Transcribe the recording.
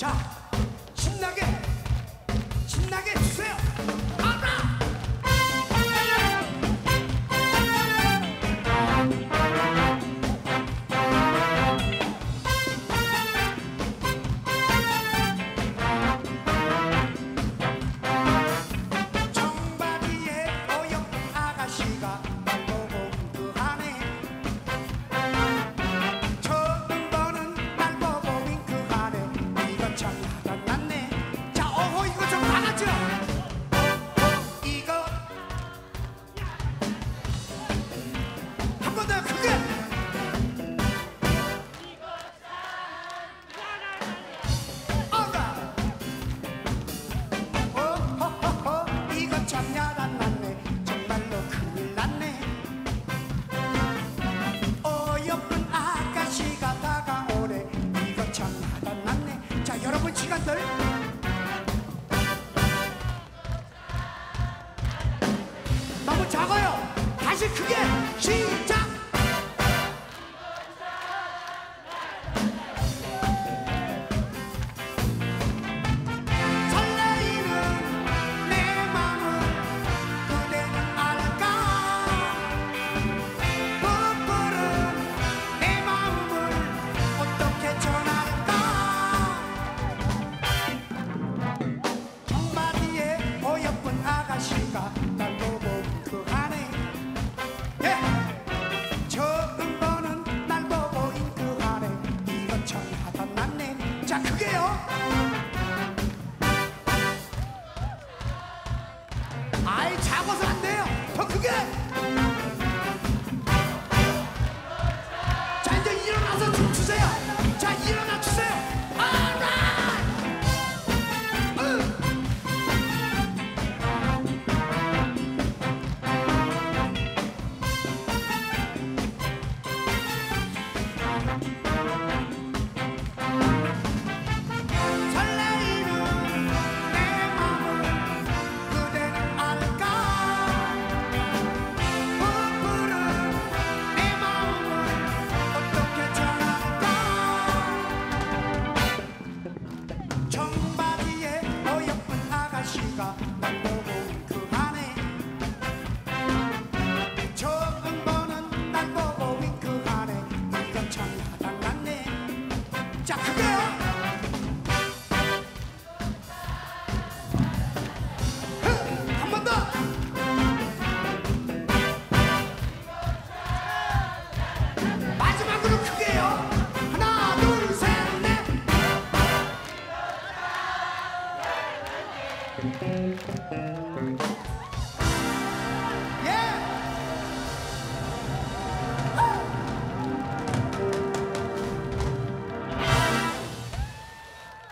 자, 신나게 주세요. 알아. 청바지에 어여쁜 아가씨가 날 보고 윙크하네. 처음 보는 날 보고 윙크하네. 이거 참 야단났네. 자, 어허, 이거 좀 나갔죠? 이거 한 번 더 크게. 어허허허, 이거 참 야단났네. 정말로 큰일 났네. 어여쁜 아가씨가 다가오네. 이거 참 야단났네. 자, 여러분 시간들 너무 작아요. 다시 크게 시작. 설레이는 내 맘을 그대는 알까. 부풀은 내 마음을 어떻게 전할까. 청바지에 어여쁜 아가씨가 날 보고 윙크하네. 예, 처음 보는 날 보고 윙크하네. 이거 참 야단났네. 자, 크게요. 아이, 작아서 안 돼요. 더 크게. 자, 이제 일어나서 춤추세요. 자, 일어나 주세요. alright. 설레이는 내 맘을 그대는 알까. 부풀은 내 마음을 어떻게 전할까. 청바지에 어여쁜 아가씨가 날 보고 윙크하네. 처음 보는 날 보고 윙크하네. 이건 참 야단났네. 자, 크게요. 한 번 더. 마지막으로 크게요. 하나, 둘, 셋, 넷. 예.